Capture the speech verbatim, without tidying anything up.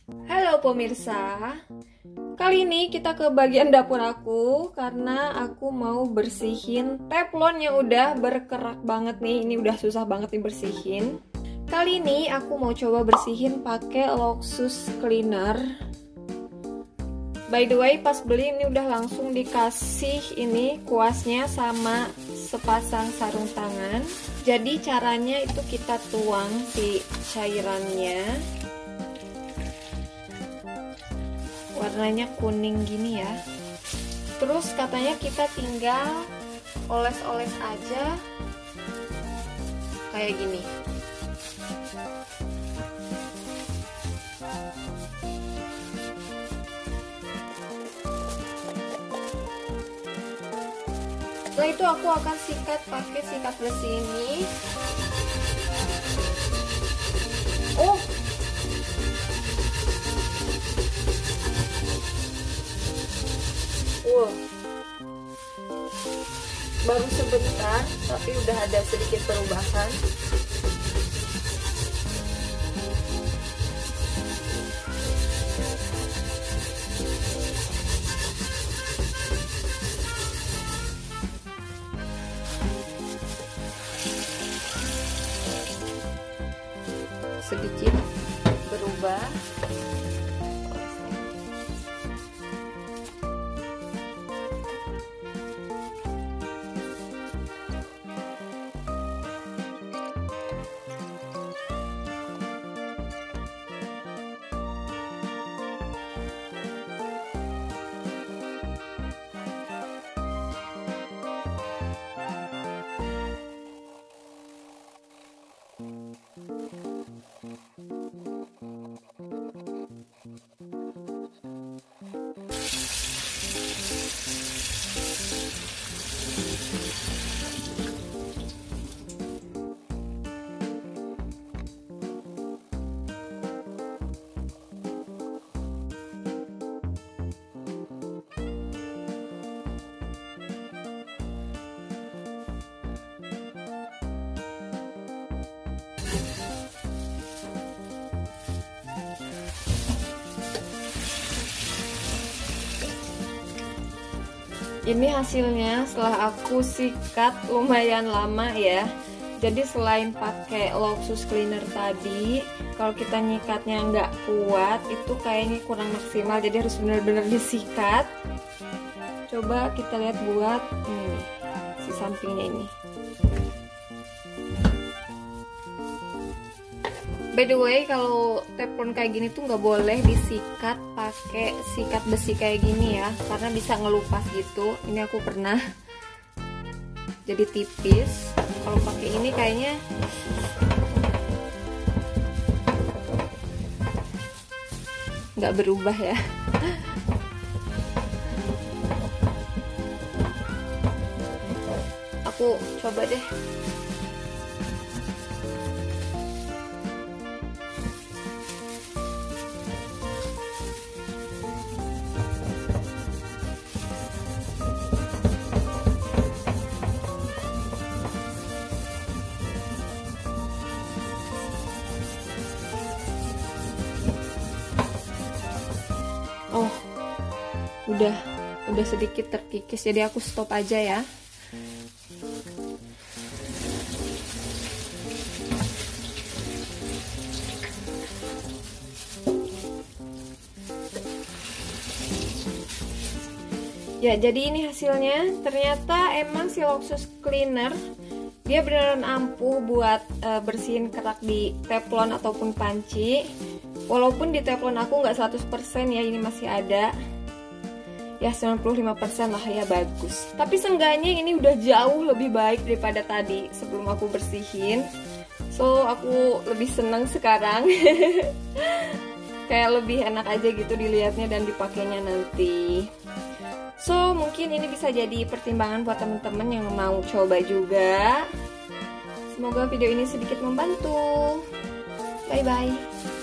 Halo pemirsa, kali ini kita ke bagian dapur aku karena aku mau bersihin teflon yang udah berkerak banget nih. Ini udah susah banget dibersihin. Kali ini aku mau coba bersihin pakai Luxus Cleaner. By the way, pas beli ini udah langsung dikasih ini kuasnya sama sepasang sarung tangan. Jadi caranya itu kita tuang si cairannya. Warnanya kuning gini ya. Terus katanya kita tinggal oles-oles aja kayak gini. Setelah itu aku akan sikat pakai sikat besi ini. Oh, wow, baru sebentar tapi udah ada sedikit perubahan. Sedikit berubah. Ini hasilnya setelah aku sikat lumayan lama ya. Jadi selain pakai Luxus Cleaner tadi, kalau kita nyikatnya nggak kuat itu kayaknya kurang maksimal. Jadi harus benar-benar disikat. Coba kita lihat buat hmm, si sampingnya ini. By the way, kalau teflon kayak gini tuh nggak boleh disikat pakai sikat besi kayak gini ya, karena bisa ngelupas gitu. Ini aku pernah jadi tipis. Kalau pakai ini kayaknya nggak berubah ya. Aku coba deh. Oh, udah udah sedikit terkikis, jadi aku stop aja ya. Ya, jadi ini hasilnya. Ternyata emang si Luxus Cleaner dia beneran ampuh buat uh, bersihin kerak di teflon ataupun panci. Walaupun di teflon aku nggak seratus persen ya, ini masih ada ya sembilan puluh lima persen lah ya, bagus. Tapi seenggaknya ini udah jauh lebih baik daripada tadi sebelum aku bersihin. So aku lebih seneng sekarang. Kayak lebih enak aja gitu dilihatnya dan dipakainya nanti. So mungkin ini bisa jadi pertimbangan buat temen-temen yang mau coba juga. Semoga video ini sedikit membantu. Bye bye.